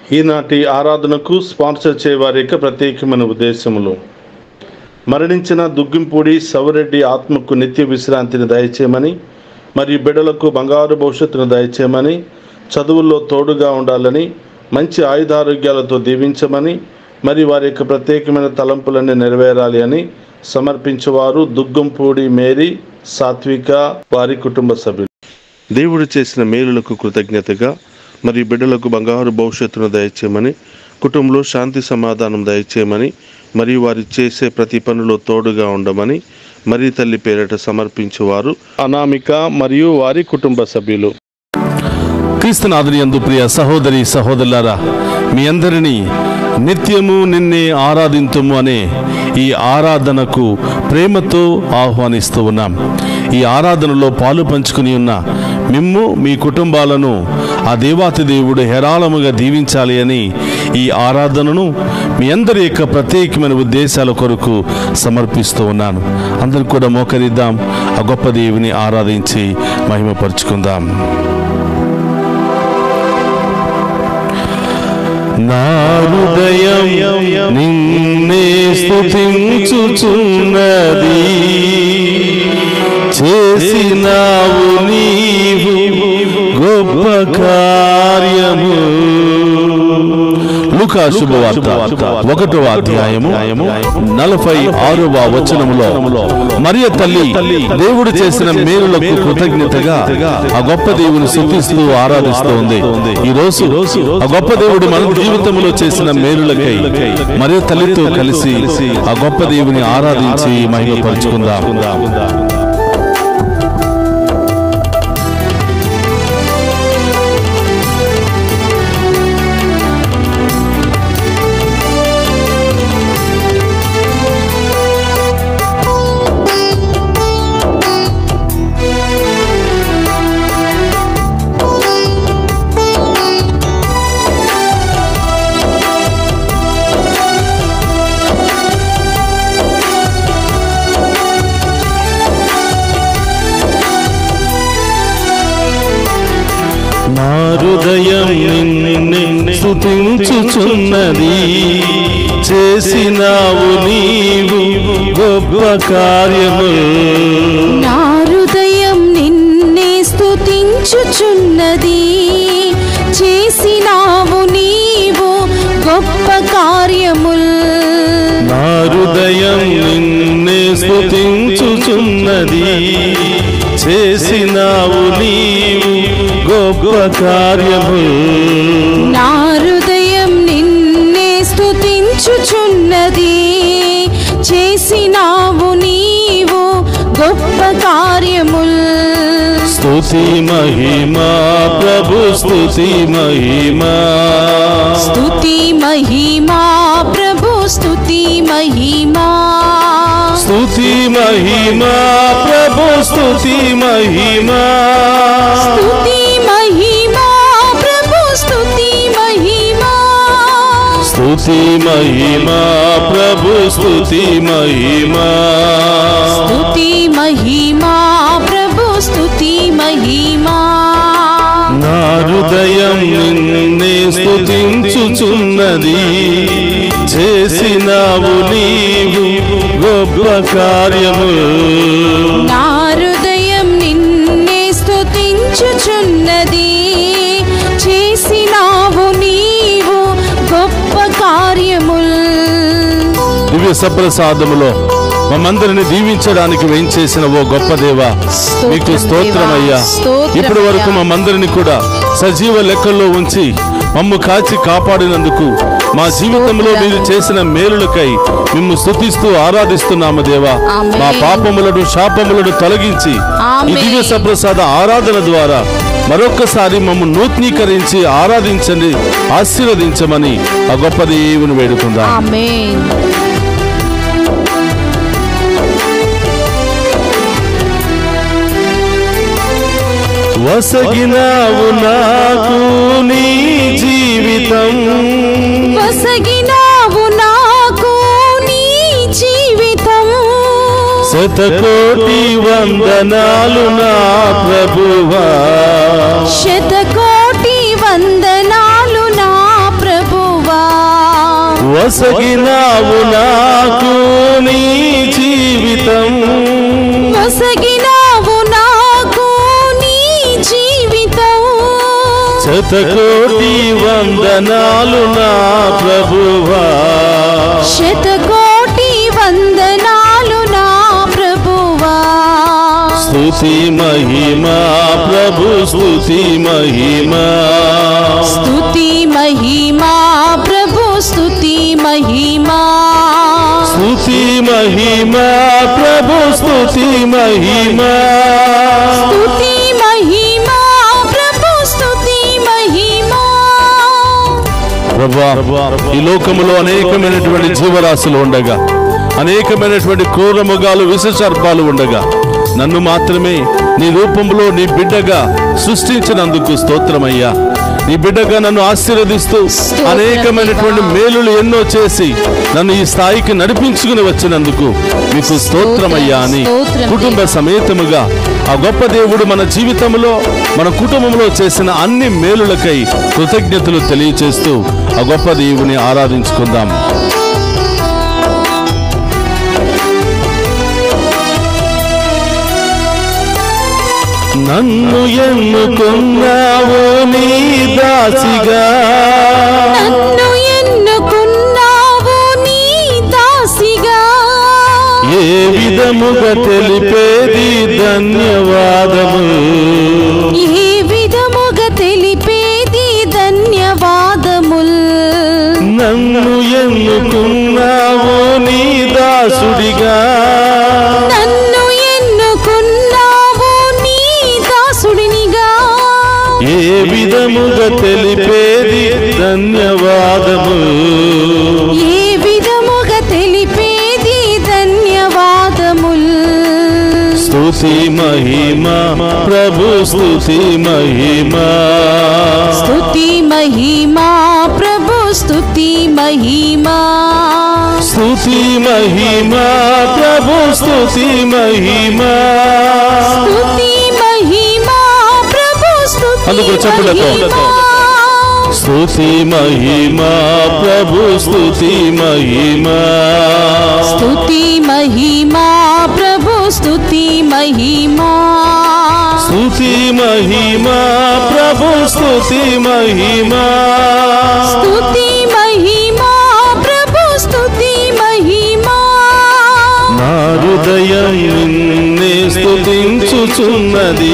ఈనాటి ఆరాధనకు స్పాన్సర్ చేయవారి యొక్క ప్రత్యేకమైన ఉద్దేశములు: మరణించిన దుగ్గింపూడి సౌరెడ్డి ఆత్మకు నిత్య విశ్రాంతిని దయచేయమని, మరియు బిడ్డలకు బంగారు భవిష్యత్తును దయచేయమని, చదువుల్లో తోడుగా ఉండాలని, మంచి ఆయుధారోగ్యాలతో దీవించమని, మరి వారి యొక్క ప్రత్యేకమైన తలంపులన్నీ నెరవేరాలి అని సమర్పించేవారు దుగ్గంపూడి మేరీ, సాత్విక, వారి కుటుంబ సభ్యులు. దేవుడు చేసిన మేలులకు కృతజ్ఞతగా మరియు బిడ్డలకు బంగారు భవిష్యత్తును దయచేయమని, కుటుంబంలో శాంతి సమాధానం దయచేయమని, మరియు వారి చేసే ప్రతి పనిలో తోడుగా ఉండమని మరి తల్లి పేరిట సమర్పించేవారు అనామిక మరియు వారి కుటుంబ సభ్యులు. క్రీస్తునాథుని యందు ప్రియ సహోదరి సహోదరులారా, మీ అందరినీ నిత్యము నిన్నే ఆరాధింతుము అనే ఈ ఆరాధనకు ప్రేమతో ఆహ్వానిస్తూ ఉన్నాం. ఈ ఆరాధనలో పాలు పంచుకుని ఉన్న మిమ్ము, మీ కుటుంబాలను ఆ దేవాతి దేవుడు హేరాళముగా దీవించాలి అని ఈ ఆరాధనను మీ అందరి యొక్క ప్రత్యేకమైన ఉద్దేశాల కొరకు సమర్పిస్తూ ఉన్నాను. అందరూ కూడా మోకరిద్దాం, ఆ గొప్ప దేవుని ఆరాధించి మహిమపరుచుకుందాం. నా హృదయం నిన్నే స్తుతించుచున్నది, చేసినావు నీవు గొప్ప కార్యము. లూకా శుభవార్త 1వ అధ్యాయము 46వ వచనములో మరియ తల్లి దేవుడు చేసిన మేలులకు కృతజ్ఞతగా ఆ గొప్ప దేవుని స్తుతిస్తూ ఆరాధిస్తూ ఉంది. ఈ రోజు ఆ గొప్ప దేవుడు మన జీవితంలో చేసిన మేలులకై మరియ తల్లితో కలిసి ఆ గొప్ప దేవుని ఆరాధించి మహిమపరుచుకుందాం. హృదయం నిన్నే స్తుతించుచున్నది, చేసినావు నీవు గొప్ప కార్యము. నా హృదయం నిన్నే స్తుతించుచున్నది, చేసినావు నీవు గొప్ప కార్యముల్. నా హృదయం నిన్నే స్తుతించుచున్నది, చేసినావు నీవు గొప్ప కార్యము. నా హృదయం నిన్నే స్తుతించుచున్నది, చేసినావు నీవు గొప్ప కార్యముల్. స్తుతి మహిమా ప్రభు, స్తుతి మహిమా, స్తుతి మహిమా ప్రభు, స్తుతి మహిమా, స్తుతి మహిమా ప్రభు, స్తుతి మహిమా, స్తుతి మహిమా ప్రభు, స్తుతి మహిమా, స్తుతి మహిమా ప్రభు, స్తుతి మహిమా, స్తుతి మహిమా ప్రభు, స్తుతి మహిమా. నా హృదయం నిన్నే స్తుతించుచున్నది, చేసినావు నీవు గొప్ప కార్యము. నా హృదయం నిన్నే స్తుతించుచున్నది, చేసినావు నీవు గొప్ప కార్యముల్. దివ్య సప్రసాదములో మమ్మందరిని దీవించడానికి వేయించేసిన ఓ గొప్ప దేవా, మీకు స్తోత్రమయ్యా. ఇప్పటి వరకు మమ్మందరిని కూడా సజీవ లెక్కల్లో ఉంచి మమ్ము కాచి కాపాడినందుకు, మా జీవితంలో మీరు చేసిన మేలులకై మిమ్ము స్తుతిస్తూ ఆరాధిస్తున్నాము దేవా. మా పాపములను శాపములను తొలగించి ఈ దివ్య సప్రసాద ఆరాధన ద్వారా మరొక్కసారి మమ్ము నూతనీకరించి ఆరాధించండి, ఆశీర్వదించమని ఆ గొప్ప దేవుని వేడుకుందాం. ఆమేన్. వసగినావు నాకు నీ జీవితం, వసగినావు నాకు నీ జీవితం, శతకోటి వందనాలు నా ప్రభువా, శతకోటి వందనాలు నా ప్రభువా. వసగినావు నాకు నీ జీవితం, వసగినావు నాకు నీ జీవితం. శతకోటి వందనాలు నా ప్రభువా, శతకోటి వందనాలు నా ప్రభువా. స్తుతి మహిమా ప్రభు, స్తుతి మహిమా, స్తుతి మహిమా ప్రభు, స్తుతి మహిమా, స్తుతి మహిమా ప్రభు, స్తుతి మహిమా, స్తుతి మహిమా ప్రభు, స్తుతి మహిమా. ప్రభువా, ఈ లోకములో అనేకమైనటువంటి జీవరాశులు ఉండగా, అనేకమైనటువంటి క్రూర మృగాలు, విషసర్పాలు ఉండగా, నన్ను మాత్రమే నీ రూపంలో నీ బిడ్డగా సృష్టించినందుకు స్తోత్రమయ్యా. నీ బిడ్డగా నన్ను ఆశీర్వదిస్తూ అనేకమైనటువంటి మేలులు ఎన్నో చేసి నన్ను ఈ స్థాయికి నడిపించుకుని వచ్చినందుకు మీకు స్తోత్రమయ్యా అని కుటుంబ సమేతముగా ఆ గొప్ప దేవుడు మన జీవితంలో, మన కుటుంబంలో చేసిన అన్ని మేలులకై కృతజ్ఞతలు తెలియచేస్తూ ఆ గొప్ప దేవుని ఆరాధించుకుందాం. నన్ను ఎన్నుకున్నావు నీ దాసిగా, నన్ను ఎన్నుకున్నావు నీ దాసిగా. ఏ విధముగా తెలిపేది ధన్యవాదము, ఏ విధముగా తెలిపేది ధన్యవాదముల్. నన్ను ఎన్నుకున్నావు నీ దాసుడిగా, నన్ను ఎన్నుకున్నావు నీ దాసుడినిగా. ఏ విధముగా తెలిపేది ధన్యవాదము, ఏ విధముగా తెలిపేది ధన్యవాదముల్. స్తుతి మహిమా ప్రభు, స్తుతి మహిమా, స్తుతి మహిమా ప్రభు, స్తుతి మహిమా, స్తుతి మహిమా ప్రభు, స్తుతి మహిమా. స్తుతి మహిమా ప్రభు, స్తుతి అందుకు చెప్పులతో. మహిమా. స్తుతి మహిమా ప్రభు, స్తుతి మహిమా, స్తుతి మహిమా ప్రభు, స్తుతి మహిమా, స్తుతి మహిమా ప్రభు, స్తుతి మహిమా, స్తుతి మహిమా ప్రభు, స్తుతి మహిమా. నా హృదయం నిన్నే స్తుతించుచున్నది,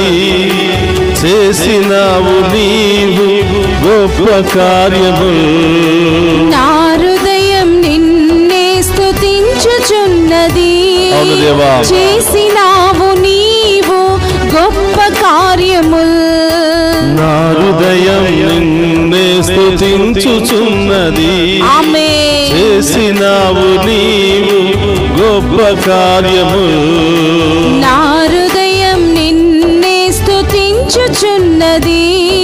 చేసినావు నీవు గొప్ప కార్యము. నా హృదయం నిన్నే స్తుతించుచున్నది, అవును దేవా. చేసినావు నీవు గొప్ప కార్యముల్. నా హృదయం నిన్నే స్తుతించుచున్నది, ఆమేన్. చేసినావు నీవు గొప్ప కార్యము. నా హృదయం నిన్నే స్తుతించుచున్నది,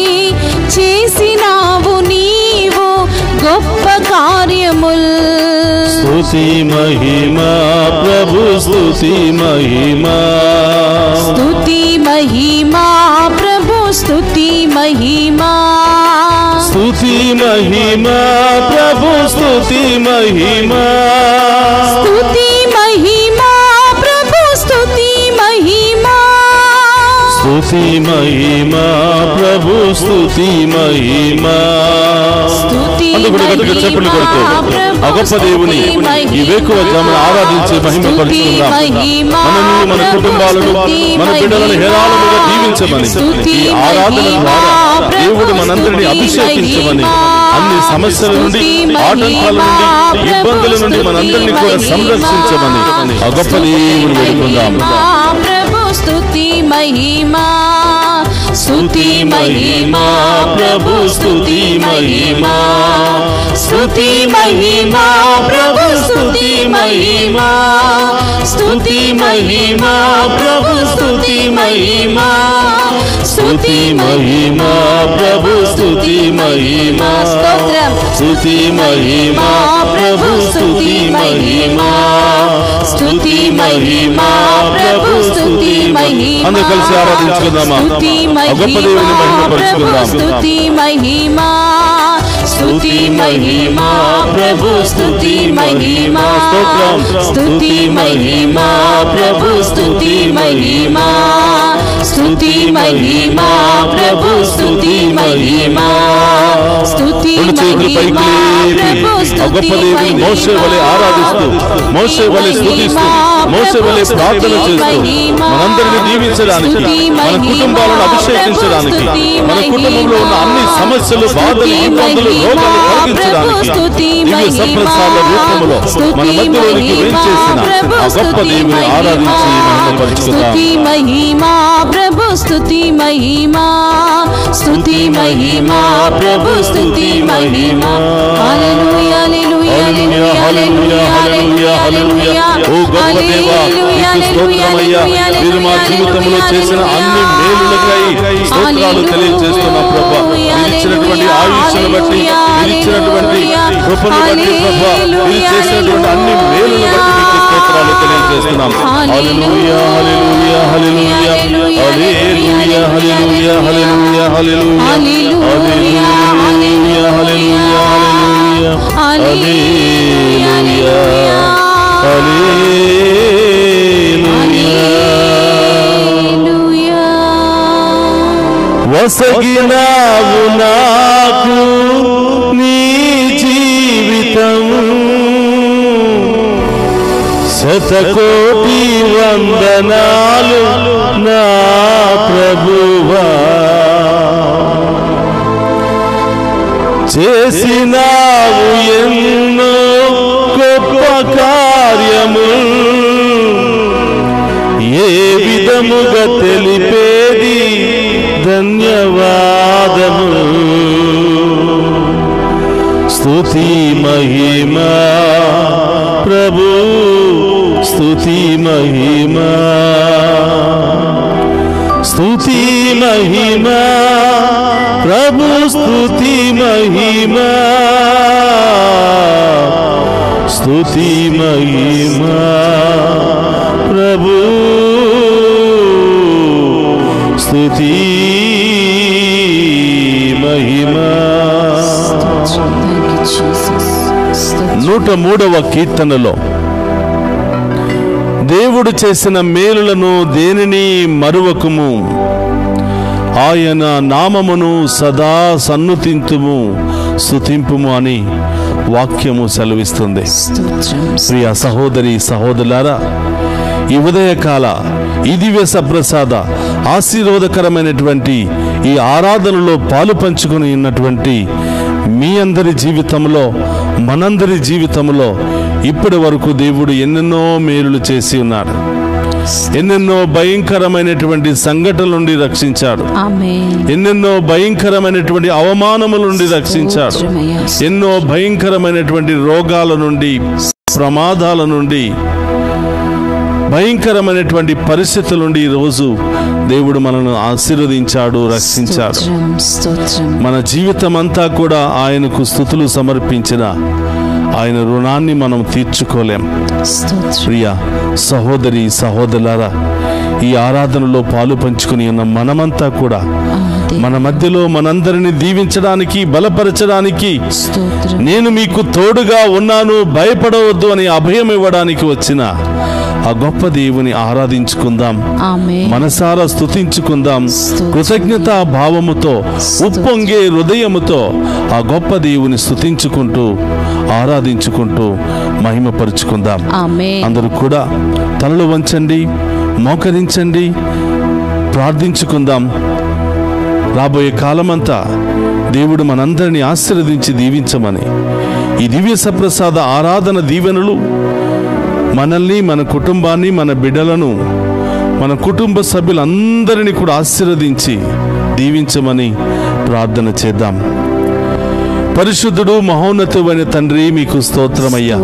చేసినావు నీవు గొప్ప కార్యముల్. స్తుతి మహిమా ప్రభు, స్తుతి మహిమా, స్తుతి మహిమా ప్రభు, స్తుతి మహిమా, స్తుతి మహిమా ప్రభు, స్తుతి మహిమా, స్తుతి మహిమా ప్రభు, స్తుతి మహిమా, స్తుతి మహిమా ప్రభు, స్తుతి మహిమా. స్తుతి అందుకు గట్టిగా చప్పట్లు కొడుతూ ఆ గొప్ప దేవుని ఈ వేకువ జామున ఆరాధించి మహిమపరుచుకుందాం. మనల్ని, మన కుటుంబాలను, మన బిడ్డలను హేరాళముగా దీవించమని, ఈ ఆరాధన ద్వారా దేవుడు మనందరినీ అభిషేకించమని, అన్ని సమస్యల నుండి, ఆటంకాల నుండి, ఇబ్బందుల నుండి మనందరినీ కూడా సంరక్షించమని ఆ గొప్ప దేవుని వేడుకుందాం. ప్రభు స్తుతి మహిమా, స్తుతి మహిమా ప్రభు, స్తుతి మహిమా, స్తుతి మహిమా ప్రభు, స్తుతి మహిమా, స్తుతి మహిమా ప్రభు, స్తుతి మహిమా, స్తుతి మహిమా ప్రభు, స్తుతి మహిమా. స్తోత్రం. స్తుతి మహిమా ప్రభు, స్తుతి మహిమా, స్తుతి మహిమా ప్రభు, స్తుతి మహిమా. అందరూ కలిసి ఆరాధించుకుందామా? స్తుతి ఆ గొప్ప దేవుని మహిమా మహిమపరుచుకుందాం. ప్రభు, స్తుతి మహిమా, స్తుతి మహిమా ప్రభు స్తుతి మహిమా స్తుతి మహిమా ప్రభు స్తుతి మహిమా స్తుతి మహిమా ప్రభు స్తుతి మహిమా స్తుతి మహిమా ప్రభు స్తుతి మహిమా మోషే వలె ఆరాధిస్తూ, మోషే వలె స్తుతిస్తూ, మోషే వలె ప్రార్థన చేస్తూ మనందరినీ దీవించడానికి, మన కుటుంబాలను అభిషేకించడానికి, మన కుటుంబంలో ఉన్న అన్ని సమస్యలు, బాధలు, ఇబ్బందులు, రోగాలు తొలగించడానికి దివ్య సప్రసాద రూపంలో మన మధ్యలోనికి వేంచేసిన ఆ గొప్ప దేవుని ఆరాధించి మహిమపరచుకుందాం. మహిమా ప్రభు స్తుతి మహిమా స్తుతి మహిమా ప్రభు స్తుతి మహిమా హల్లెలూయా హల్లెలూయా హల్లెలూయా హల్లెలూయా హల్లెలూయా. ఓ గొప్ప దేవా, నీకు స్తోత్రమయ్యా. మీరు మా జీవితంలో చేసిన అన్ని మేలులకై స్తోత్రాలు తెలియజేస్తున్నాం ప్రభా. మీరు ఇచ్చినటువంటి ఆయుష్ను బట్టి, మీరు ఇచ్చినటువంటి కృపను బట్టి ప్రభా, మీరు చేసినటువంటి అన్ని మేలులను బట్టి మీకు స్తోత్రాలు తెలియజేస్తున్నాం. హల్లెలూయా హల్లెలూయా హల్లెలూయా హల్లెలూయా హల్లెలూయా హల్లెలూయా హల్లెలూయా హల్లెలూయా హల్లెలూయా హల్లెలూయా హల్లెలూయా. వసగినావు నాకు నీ జీవితం, శతకోటి వందనాలు నా ప్రభువా. చేసినావు ఎన్నో గొప్ప కార్యము, ఏ విధముగా తెలిపేది ధన్యవాదము. స్తుతి మహిమా ప్రభు స్తుతి మహిమా స్తుతి మహిమా ప్రభు స్తుతి మహిమా స్తుతి మహిమా ప్రభు స్తుతి మహిమా. 103వ కీర్తనలో దేవుడు చేసిన మేలులను దేనిని మరువకుము, ఆయన నామమును సదా సన్నుతింతుము, స్తుతింపుము అని వాక్యము సెలవిస్తుంది. ప్రియ సహోదరి సహోదరులారా, ఈ ఉదయకాల ఈ దివ్య సప్రసాద ఆశీర్వాదకరమైనటువంటి ఈ ఆరాధనలో పాలు పంచుకొని ఉన్నటువంటి మీ అందరి జీవితంలో, మనందరి జీవితంలో ఇప్పటి వరకు దేవుడు ఎన్నెన్నో మేలులు చేసి ఉన్నాడు. ఎన్నెన్నో భయంకరమైనటువంటి సంఘటనల నుండి రక్షించాడు. ఎన్నెన్నో భయంకరమైనటువంటి అవమానముల నుండి రక్షించాడు. ఎన్నో భయంకరమైనటువంటి రోగాల నుండి, ప్రమాదాల నుండి, భయంకరమైనటువంటి పరిస్థితుల నుండి ఈరోజు దేవుడు మనల్ని ఆశీర్వదించాడు, రక్షించాడు. మన జీవితం అంతా కూడా ఆయనకు స్తుతులు సమర్పించిన ఆయన రుణాన్ని మనం తీర్చుకోలేం. ప్రియ సహోదరి సహోదరులారా, ఈ ఆరాధనలో పాలు పంచుకుని ఉన్న మనమంతా కూడా మన మధ్యలో మనందరిని దీవించడానికి, బలపరచడానికి, నేను మీకు తోడుగా ఉన్నాను, భయపడవద్దు అని అభయం ఇవ్వడానికి వచ్చిన ఆ గొప్ప దేవుని ఆరాధించుకుందాం, మనసారా స్తుతించుకుందాం. కృతజ్ఞతా భావముతో, ఉప్పొంగే హృదయముతో ఆ గొప్ప దేవుని స్తుతించుకుంటూ, ఆరాధించుకుంటూ మహిమపరుచుకుందాం. అందరూ కూడా తలలు వంచండి, మోకరించండి, ప్రార్థించుకుందాం. రాబోయే కాలమంతా దేవుడు మనందరినీ ఆశీర్వదించి దీవించమని ఈ దివ్య సప్రసాద ఆరాధన దీవెనలు మనల్ని, మన కుటుంబాన్ని, మన బిడ్డలను, మన కుటుంబ సభ్యులందరినీ కూడా ఆశీర్వదించి దీవించమని ప్రార్థన చేద్దాం. పరిశుద్ధుడు మహోన్నతుడైన తండ్రి, మీకు స్తోత్రమయ్యా.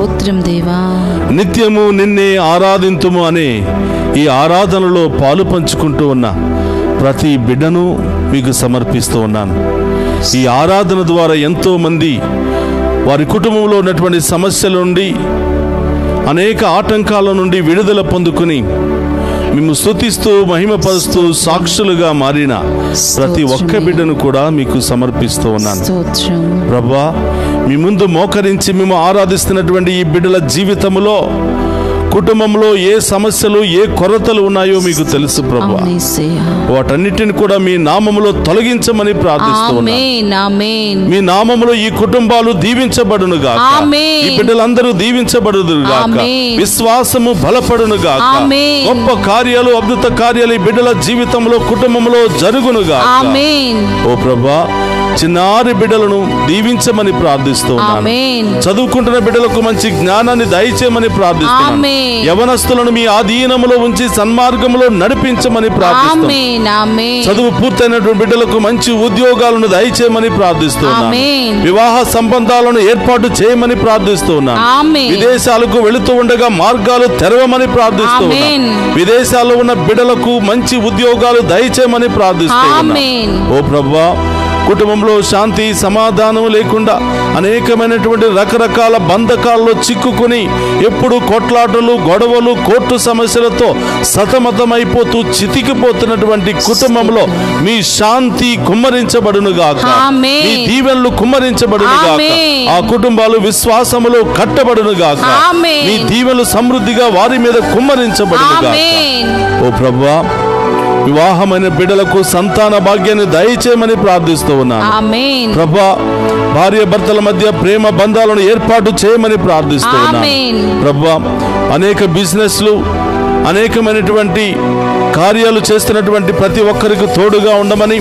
నిత్యము నిన్నే ఆరాధింతుము అనే ఈ ఆరాధనలో పాలు పంచుకుంటూ ఉన్న ప్రతి బిడ్డను మీకు సమర్పిస్తూ ఉన్నాను. ఈ ఆరాధన ద్వారా ఎంతో మంది వారి కుటుంబంలో ఉన్నటువంటి సమస్యల నుండి, అనేక ఆటంకాల నుండి విడుదల పొందుకుని మేము స్తుతిస్తూ మహిమపరుస్తూ సాక్షులుగా మారిన ప్రతి ఒక్క బిడ్డను కూడా మీకు సమర్పిస్తూ ఉన్నాను. ప్రభువా, మీ ముందు మోకరించి మేము ఆరాధిస్తున్నటువంటి ఈ బిడ్డల జీవితంలో, కుటుంబంలో ఏ సమస్యలు, ఏ కొరతలు ఉన్నాయో మీకు తెలుసు ప్రభువా. వాటన్నిటిని కూడా మీ నామములో తొలగించమని ప్రార్థిస్తున్నాను. మీ నామములో ఈ కుటుంబాలు దీవించబడును గాక, ఈ బిడ్డలందరూ దీవించబడును గాక, విశ్వాసము బలపడును గాక, గొప్ప కార్యాలు, అద్భుత కార్యాలు ఈ బిడ్డల జీవితంలో, కుటుంబంలో జరుగును గాక. ఓ ప్రభువా, చిన్నారి బిడ్డలను దీవించమని ప్రార్థిస్తున్నాను. చదువుకుంటున్న బిడ్డలకు మంచి జ్ఞానాన్ని దయచేయమని ప్రార్థిస్తున్నాను. యవనస్తులను మీ ఆధీనములో ఉంచి సన్మార్గములో నడిపించమని ప్రార్థిస్తున్నాను. చదువు పూర్తయినటువంటి బిడ్డలకు మంచి ఉద్యోగాలను దయచేయమని ప్రార్థిస్తున్నాను. వివాహ సంబంధాలను ఏర్పాటు చేయమని ప్రార్థిస్తున్నాను. విదేశాలకు వెళుతూ ఉండగా మార్గాలు తెరవమని ప్రార్థిస్తున్నాను. విదేశాల్లో ఉన్న బిడ్డలకు మంచి ఉద్యోగాలు దయచేయమని ప్రార్థిస్తున్నాను. ఓ ప్రభువా, కుటుంబంలో శాంతి సమాధానం లేకుండా అనేకమైనటువంటి రకరకాల బంధకాల్లో చిక్కుకుని ఎప్పుడు కొట్లాటలు, గొడవలు, కోర్టు సమస్యలతో సతమతమైపోతూ చితికిపోతున్నటువంటి కుటుంబంలో మీ శాంతి కుమ్మరించబడును గాక, మీ దీవెనలు కుమ్మరించబడును గాక, ఆ కుటుంబాలు విశ్వాసములో కట్టబడును గాక, మీ దీవెనలు సమృద్ధిగా వారి మీద కుమ్మరించబడును గాక. ఓ ప్రభువా, వివాహమైన బిడ్డలకు సంతాన భాగ్యాన్ని దయచేయమని ప్రార్థిస్తూ ఉన్నాను. ప్రభువా, భార్య భర్తల మధ్య ప్రేమ బంధాలను ఏర్పాటు చేయమని ప్రార్థిస్తూ ఉన్నాను. ప్రభువా, అనేక బిజినెస్లు, అనేకమైనటువంటి కార్యాలు చేస్తున్నటువంటి ప్రతి ఒక్కరికి తోడుగా ఉండమని,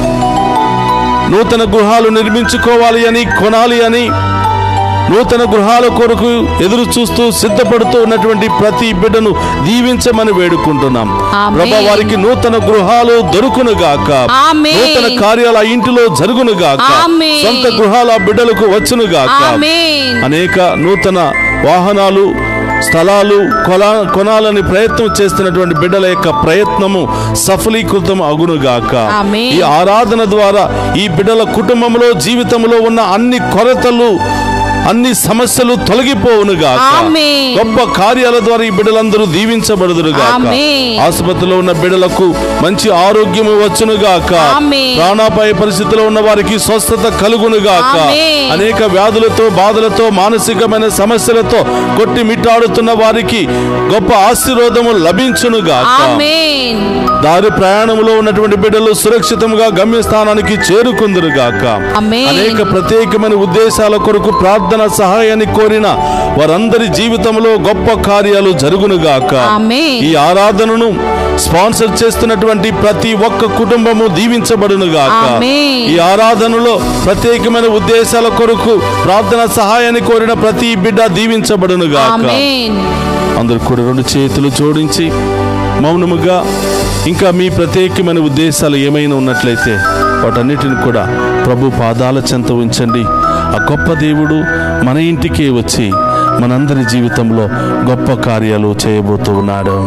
నూతన గృహాలు నిర్మించుకోవాలి అని, కొనాలి అని, నూతన గృహాల కొరకు ఎదురు చూస్తూ సిద్ధపడుతూ ఉన్నటువంటి ప్రతి బిడ్డను దీవించమని వేడుకుంటున్నాం. ప్రభువా, వారికి నూతన గృహాలు దొరుకును గాక, నూతన కార్యాల ఇంటిలో జరుగును గాక, సొంత గృహాల బిడ్డలకు వచ్చును గాక. అనేక నూతన వాహనాలు, స్థలాలు కొనాలని ప్రయత్నం చేస్తున్నటువంటి బిడ్డల యొక్క ప్రయత్నము సఫలీకృతం అగునుగాక. ఈ ఆరాధన ద్వారా ఈ బిడ్డల కుటుంబంలో, జీవితంలో ఉన్న అన్ని కొరతలు, అన్ని సమస్యలు తొలగిపోవునుగాక. గొప్ప కార్యాల ద్వారా ఈ బిడ్డలందరూ దీవించబడుదురుగాక. ఆసుపత్రిలో ఉన్న బిడ్డలకు మంచి ఆరోగ్యము వచ్చునుగాక. ప్రాణాపాయ పరిస్థితిలో ఉన్న వారికి స్వస్థత కలుగునుగాక. అనేక వ్యాధులతో, బాధలతో, మానసికమైన సమస్యలతో కొట్టిమిట్టాడుతున్న వారికి గొప్ప ఆశీర్వాదము లభించునుగాక. దారి ప్రయాణంలో ఉన్నటువంటి బిడ్డలు సురక్షితంగా గమ్యస్థానానికి చేరుకుందురుగాక. అనేక ప్రత్యేకమైన ఉద్దేశాల కొరకు ప్రార్థన సహాయాన్ని కోరిన వారందరి జీవితంలో గొప్ప కార్యాలు జరుగునుగాక. ఈ ఆరాధనను స్పాన్సర్ చేస్తున్నటువంటి ప్రతి ఒక్క కుటుంబము దీవించబడునుగాక. ఈ ఆరాధనలో ప్రత్యేకమైన ఉద్దేశాల కొరకు ప్రార్థన సహాయాన్ని కోరిన ప్రతి బిడ్డ దీవించబడునుగాక. అందరూ కూడా రెండు చేతులు జోడించి మౌనముగా ఇంకా మీ ప్రత్యేకమైన ఉద్దేశాలు ఏమైనా ఉన్నట్లయితే వాటన్నిటిని కూడా ప్రభు పాదాల చెంత ఉంచండి. ఆ గొప్ప దేవుడు మన ఇంటికే వచ్చి మనందరి జీవితంలో గొప్ప కార్యాలు చేయబోతూ ఉన్నాడు.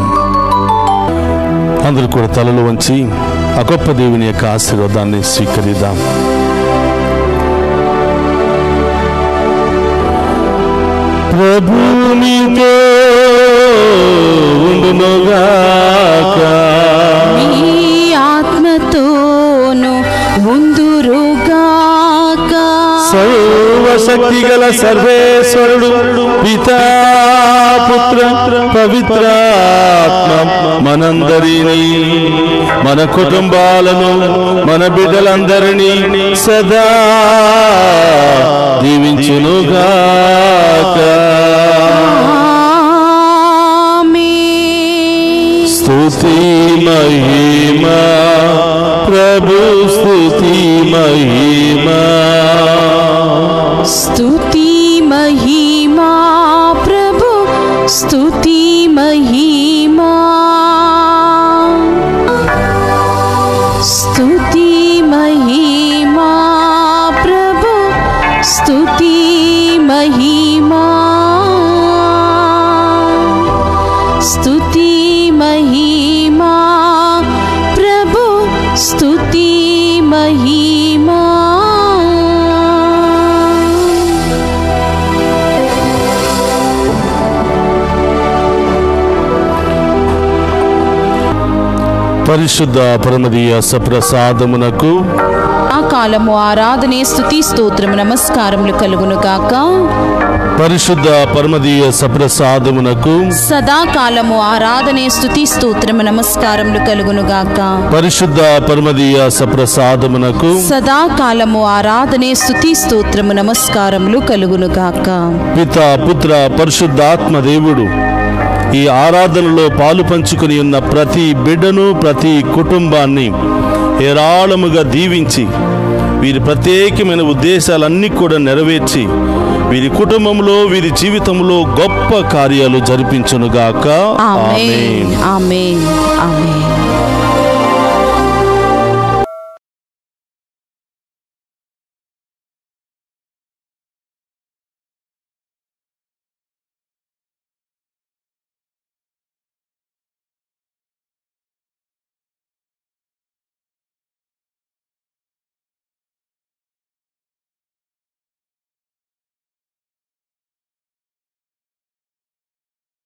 అందరూ కూడా తలలు వంచి ఆ గొప్ప దేవుని యొక్క ఆశీర్వాదాన్ని స్వీకరిద్దాం. ప్రభు నీతో ఉండునుగాక, మీ ఆత్మతోను ఉందురుగాక. సర్వశక్తి గల సర్వేశ్వరుడు పితా, పుత్ర, పవిత్రాత్మ మనందరినీ, మన కుటుంబాలను, మన బిడ్డలందరినీ సదా దీవించునుగాక. స్తుతి మహిమా ప్రభు, స్తుతి మహిమా, స్తుతి మహిమా ప్రభు, స్తుతి మహిమా, స్తుతి మహిమా ప్రభు, స్తుతి మహిమా, స్తుతి మహిమా ప్రభు, స్తుతి మహిమా. పరిశుద్ధ పరమదీయ సప్రసాదమునకు ఆ కాలము ఆరాధనే స్తుతి స్తోత్రము నమస్కారములు కలుగును గాక. పరిశుద్ధ పరమదీయ సప్రసాదమునకు సదాకాలము ఆరాధనే స్తుతి స్తోత్రము నమస్కారములు కలుగును గాక. పరిశుద్ధ పరమదీయ సప్రసాదమునకు సదాకాలము ఆరాధనే స్తుతి స్తోత్రము నమస్కారములు కలుగును గాక. పిత పుత్ర పరిశుద్ధాత్మ దేవుడు ఈ ఆరాధనలో పాలు పంచుకుని ఉన్న ప్రతి బిడ్డను, ప్రతి కుటుంబాన్ని ఏరాళముగా దీవించి వీరి ప్రత్యేకమైన ఉద్దేశాలన్నీ కూడా నెరవేర్చి వీరి కుటుంబంలో, వీరి జీవితంలో గొప్ప కార్యాలు జరిపించునుగాక. ఆమేన్. ఆమేన్. ఆమేన్.